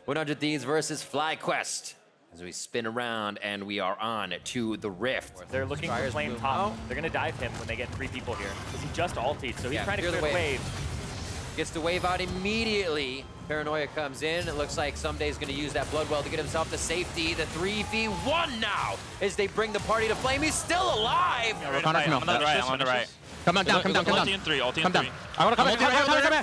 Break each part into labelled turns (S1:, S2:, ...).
S1: 100 Thieves versus FlyQuest. As we spin around and we are on to the Rift.
S2: They're looking for flame top. They're going to dive him when they get 3 people here. Because he just ultied, so he's trying to clear the wave.
S1: Gets the wave out immediately. Paranoia comes in. It looks like Someday's going to use that Bloodwell to get himself to safety. The 3v1 now as they bring the party to flame. He's still alive.
S2: Yeah, I'm on the right.
S3: Come on down, come down.
S4: Ulti in 3, ulti in 3.
S3: I want to come back.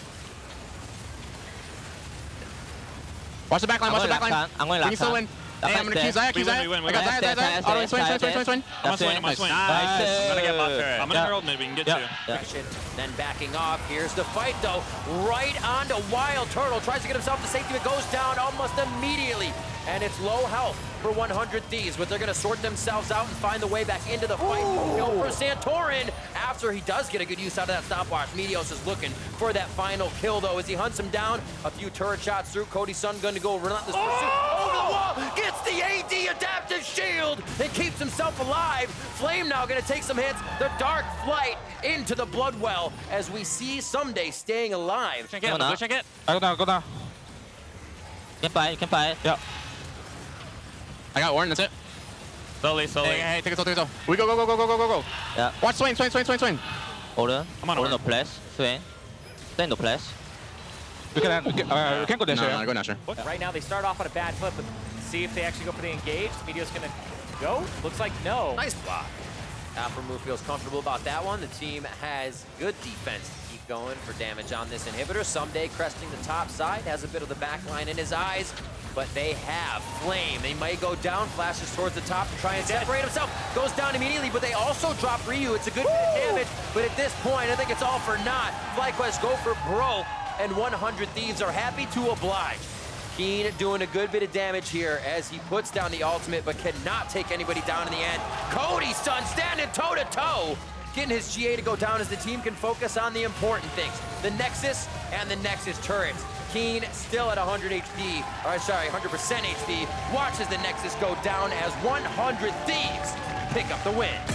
S3: Watch the back line, watch the back line.
S5: I'm going left.
S3: Win. Hey, I'm gonna Q Zaya. I got Zaya. Auto swing.
S4: I'm gonna swing. I'm gonna get buff turret. I'm gonna herald mid, we can get you.
S1: Then backing off. Here's the fight though. Right onto Wild Turtle. Tries to get himself to safety, but goes down almost immediately. And it's low health for 100 Thieves, but they're gonna sort themselves out and find the way back into the fight. Kill for Santorin after he does get a good use out of that stopwatch. Meteos is looking for that final kill though as he hunts him down. A few turret shots through. Cody's son gonna go relentless pursuit. Over the wall, gets the AD adaptive shield and keeps himself alive. Flame now gonna take some hits. The dark flight into the Bloodwell as we see Someday staying alive.
S2: Check it.
S3: Go down.
S5: You can fight.
S3: Yeah. I got Warren, that's it.
S2: Slowly.
S3: Hey, take it slow. We go.
S5: Yeah.
S3: Watch swing.
S5: Hold on.
S4: I'm on
S5: Hold no flash. Swing. Stay no flash.
S3: We can't go Dasher. No, go Dasher.
S2: Right now they start off on a bad foot, but see if they actually go for the engage. Meteo's gonna go. Looks like no.
S1: Nice block. Alpha feels comfortable about that one. The team has good defense to keep going for damage on this inhibitor. Someday cresting the top side, has a bit of the back line in his eyes, but they have Flame. They might go down, flashes towards the top to try and separate himself. Goes down immediately, but they also drop Ryu. It's a good bit of damage, but at this point, I think it's all for naught. FlyQuest go for broke, and 100 Thieves are happy to oblige. Keen doing a good bit of damage here as he puts down the ultimate, but cannot take anybody down in the end. Cody's son standing toe-to-toe, getting his GA to go down as the team can focus on the important things. The Nexus and the Nexus turrets. Keen still at 100 HP, or sorry, 100% HP, watches the Nexus go down as 100 Thieves pick up the win.